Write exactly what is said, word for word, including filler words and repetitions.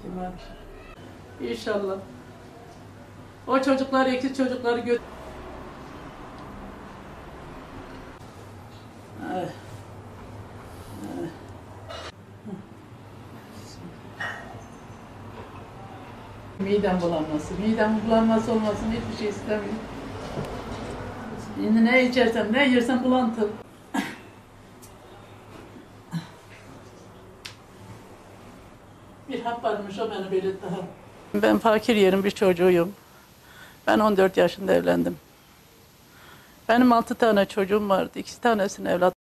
ihtimal. İnşallah. O çocuklar, ikiz çocukları gö... Ay. Ay. Midem bulanması, midem bulanması olmasın hiçbir şey istemiyorum. Şimdi ne içersem, ne yersem bulantı. Bir hap varmış, o beni böyle daha. Ben fakir yerin bir çocuğuyum. Ben on dört yaşında evlendim. Benim altı tane çocuğum vardı. İkisi tanesini evlat